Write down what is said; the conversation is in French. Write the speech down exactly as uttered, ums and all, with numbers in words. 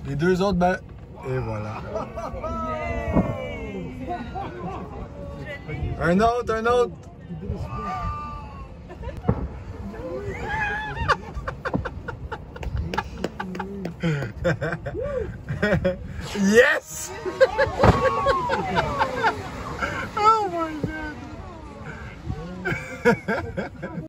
Les deux autres, ben... Et voilà. Un autre, un autre. Yes! Oh my god!